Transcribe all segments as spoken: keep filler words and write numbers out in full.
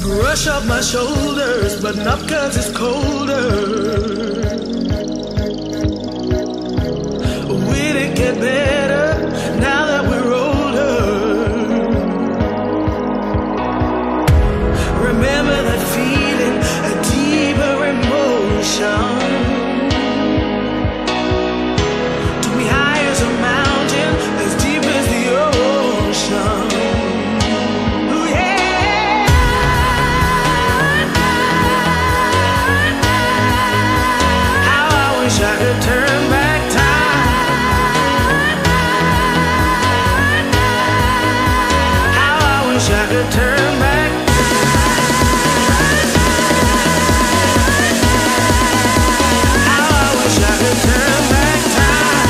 Brush off my shoulders, button up cause it's colder. Will it get better now that we're older? Remember that feeling, a deeper emotion. Took me high as a mountain, as deep as the ocean. Ooh, yeah. How I wish I could turn back time. How I wish I could turn back. How I wish I could turn back time.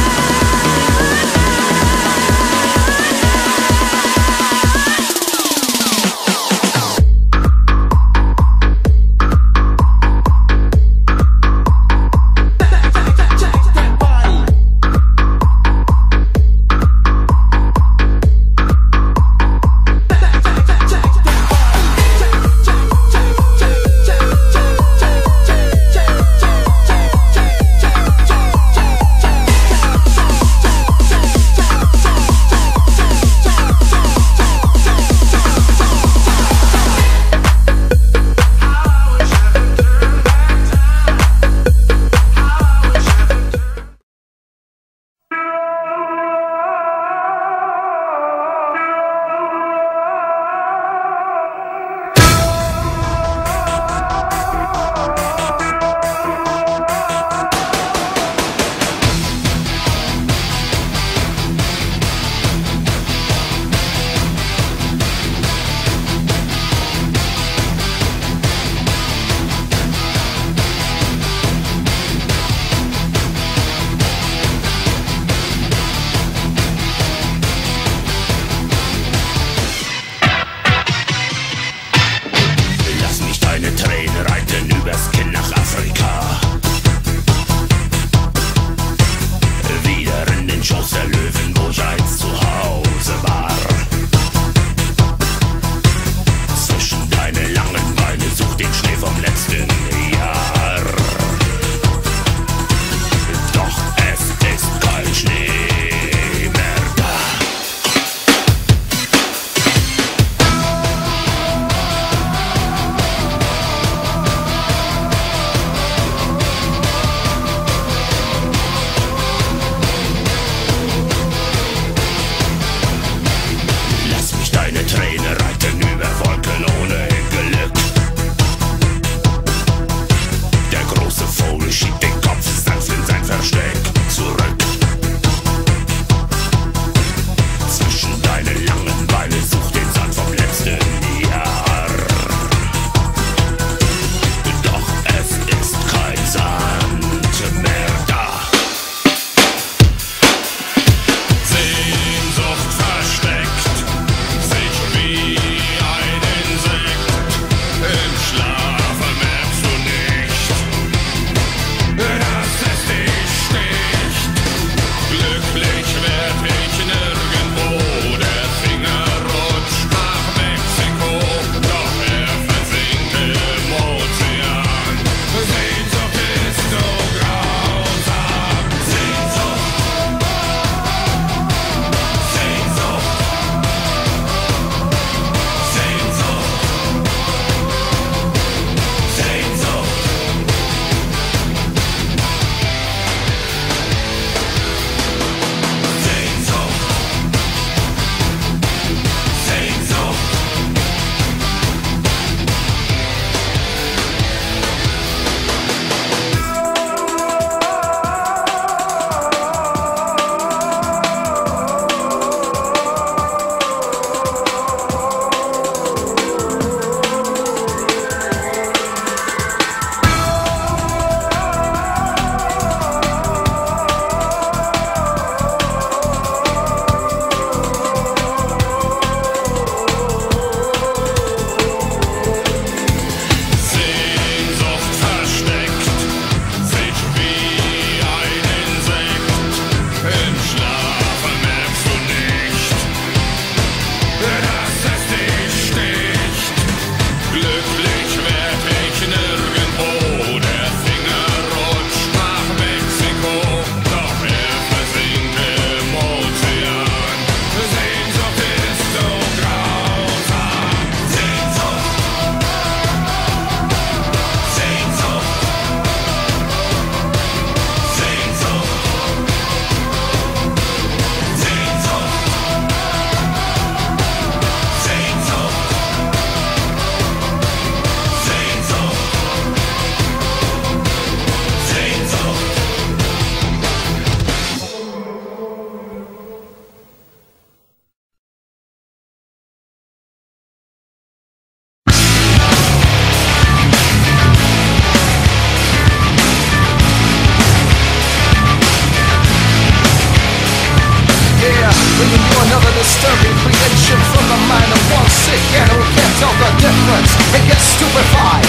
bringing you another disturbing creation from the mind of one sick animal who can't tell the difference and gets stupefied.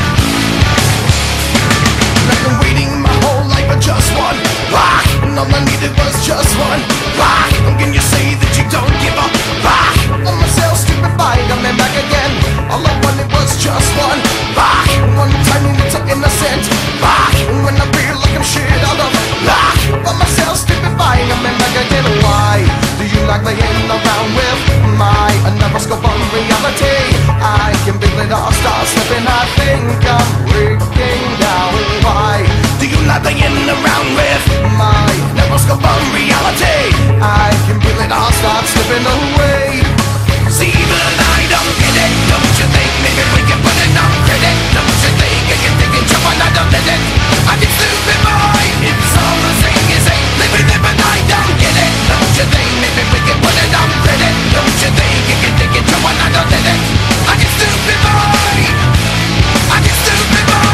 I've been waiting my whole life for just one rock, and all I needed was just one rock. How can you say that you don't give a rock? I'm myself stupefied, I'm back again. All I wanted was just one rock, one tiny little innocent rock. And when I feel like I'm shit out of luck, I'm myself stupefied, I'm back again. Why do you like laying around with my neuroscope on reality? I can feel it all start slipping, I think I'm breaking down. Why do you like laying around with my neuroscope on reality? I can feel it all start slipping away. See, but I don't get it. Don't you think maybe we can put it on credit? Don't you think I can take it, jump on, I don't let it. I get stupid boy, it's all the same as ain't living it, but I don't get it. Don't you think maybe we can put it on credit? Don't you think I can take it, jump on, I don't let it. I get stupid boy, I get stupid boy.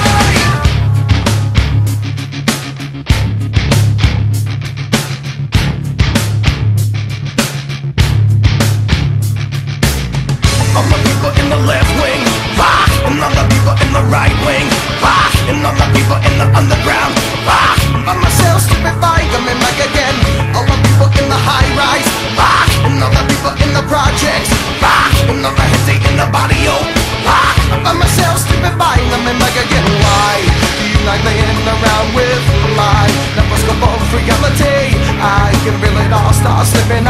All the people in the left wing, rock, and all the people in the right wing, rock, and all the people in the underground, rock. By myself stupefied, I'm in back again. All the people in the high rise, rock, and all the people in the projects, rock, and all the heads in the body, oh, rock. By myself stupefied, I'm in back again. Why do you like laying around with my neuroscope of reality? I can feel it all start slipping.